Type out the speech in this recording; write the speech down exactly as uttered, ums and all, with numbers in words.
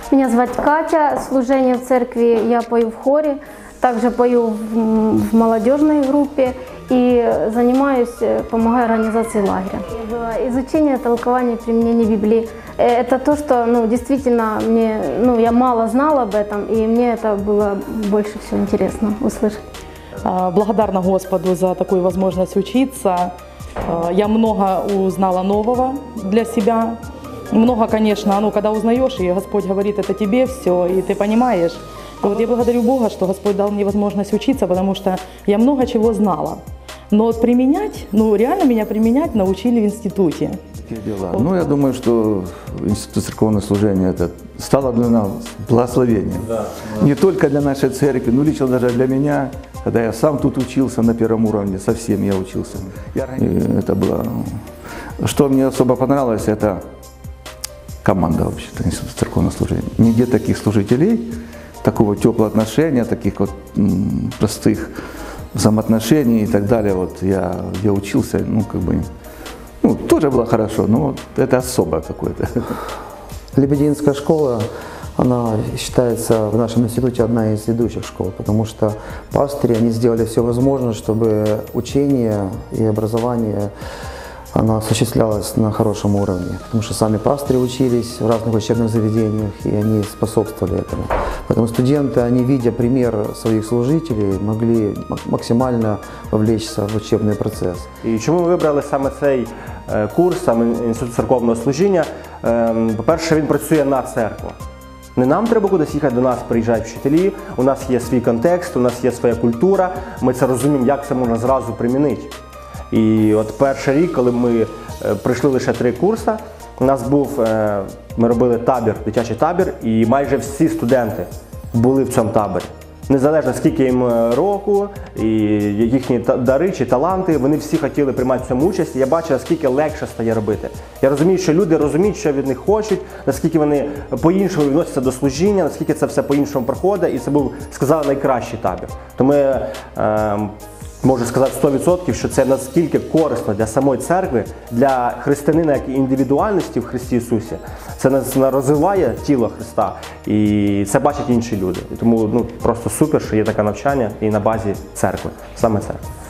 Меня зовут Катя, служение в церкви, я пою в хоре, также пою в молодежной группе и занимаюсь, помогаю организации лагеря. Изучение, толкование, применение Библии – это то, что ну, действительно мне, ну, я мало знала об этом, и мне это было больше всего интересно услышать. Благодарна Господу за такую возможность учиться. Я много узнала нового для себя. Много, конечно, ну, когда узнаешь, и Господь говорит, это тебе все, и ты понимаешь. И вот я благодарю Бога, что Господь дал мне возможность учиться, потому что я много чего знала. Но вот применять, ну реально меня применять научили в институте. Вот. Ну, я думаю, что Институт церковного служения это стало для нас благословением. Да. Не только для нашей церкви, но лично даже для меня, когда я сам тут учился на первом уровне, совсем я учился. И это было... Что мне особо понравилось, это команда вообще-то Института церковного служения. Нигде таких служителей, такого теплого отношения, таких вот м, простых взаимоотношений и так далее. Вот я, я учился, ну как бы, ну тоже было хорошо, но это особо какое-то. Лебединская школа, она считается в нашем институте одна из ведущих школ, потому что пастыри, они сделали все возможное, чтобы учение и образование оно осуществлялось на хорошем уровне, потому что сами пастыри учились в разных учебных заведениях, и они способствовали этому. Поэтому студенты, они, видя пример своих служителей, могли максимально вовлечься в учебний процес. І чому ми вибрали саме цей курс, саме Інститут церковного служіння? По-перше, він працює на церкву. Не нам треба кудись їхати, до нас приїжджають вчителі, у нас є свій контекст, у нас є своя культура, ми це розуміємо, як це можна зразу примінити. І от перший рік, коли ми пройшли лише три курси, у нас був, ми робили табір, дитячий табір, і майже всі студенти були в цьому таборі. Незалежно скільки їм року, і їхні дари чи таланти, вони всі хотіли приймати в цьому участь. І я бачу, наскільки легше стає робити. Я розумію, що люди розуміють, що від них хочуть, наскільки вони по-іншому відносяться до служіння, наскільки це все по-іншому проходить, і це був, сказали, найкращий табір. Тому я е, можу сказати сто відсотків, що це наскільки корисно для самої церкви, для християнина як індивідуальності в Христі Ісусі. Це нас розвиває тіло Христа, і це бачать інші люди. І тому ну, просто супер, що є таке навчання і на базі церкви, саме церкви.